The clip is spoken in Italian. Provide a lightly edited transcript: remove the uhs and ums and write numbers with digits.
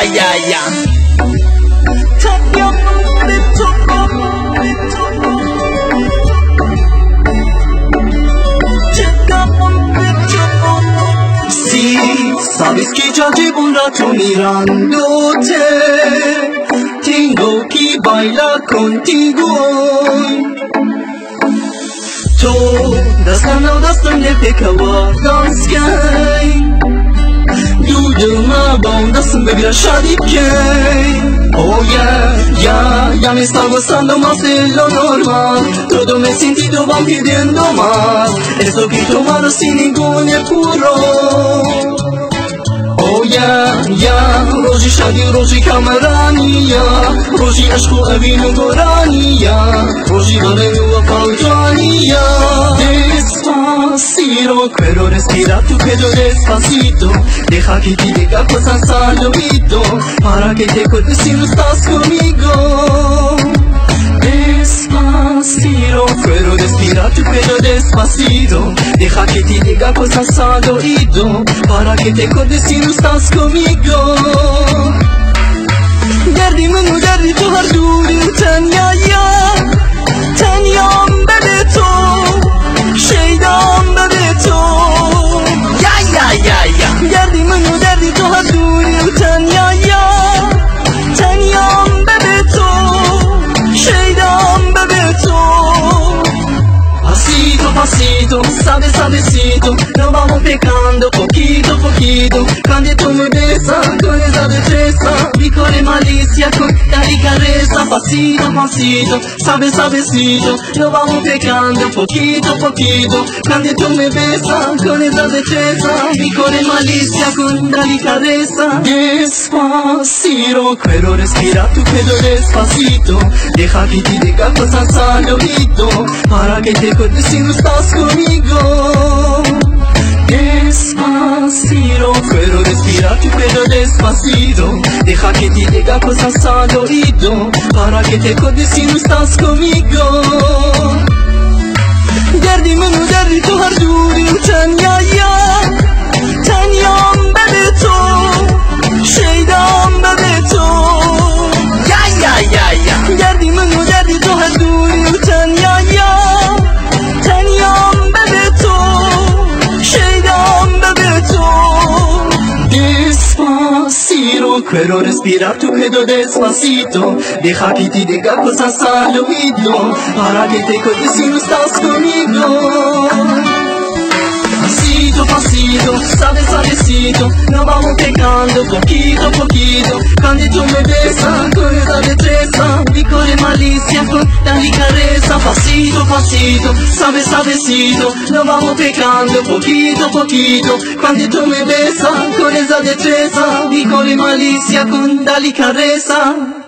Sí, sabes que ya llevo un rato mirándote. Tengo que bailar contigo hoy. Todas kanaldasan nepekawadaskay. Duduma bondasın ve biraz şadikay. Oh yeah, ya me está gozando más de lo normal. Todo me he sentido va pidiendo más. Esto que he tomado sin ningún apuro. Oh yeah, roji shadi, roji kamaraniya, roji ashku abinu goraniya, roji valenu apaujaniya. Despacito, quiero respirar tu pelo despacito. Deja que te diga cosas al oído, para que te acuerdes si no estás conmigo. Despacito, quiero respirar tu pelo despacito. Deja que te diga cosas al oído, para que te acuerdes si no estás conmigo. Derdimin o derdi tu har durin tanyaya, tanyam bebeto, şeydam bebeto. Ya. Derdimin o derdi tu har durin tanyaya, tanyam bebeto, şeydam bebeto. Pasito, suavecito, nos vamos pegando poquito, cuando tú me besas con esa destreza, mi core malicia con delicadeza. Pasito, suavecito, nos vamos pegando poquito, cuando tú me besas con esa destreza, mi core malicia con delicadeza. Despacito, quiero respirar tu pelo despacito, deja que te diga cosas al oído, para que te acuerdes si no estás conmigo. Despacito, quiero respirar tu pelo despacito, deja que te diga cosas al oído, para que te acuerdes si no estás conmigo. Derdimin o derdi tu har durin tanyaya, tanyam bebeto, şeydam bebeto. Ya. Derdimin o derdi tu har durin tanyaya, tanyam bebeto, şeydam bebeto. Despacito, quiero respirar tu pelo despacito, deja que te diga cosas al oído, para que te acuerdes si no estás conmigo. Pasito, suavecito, nos vamos pegando poquito, cuando tú me besas con esa destreza, mi core malicia con delicadeza. Pasito, suavecito, nos vamos pegando poquito, cuando tú me besas con esa destreza, mi core malicia con delicadeza.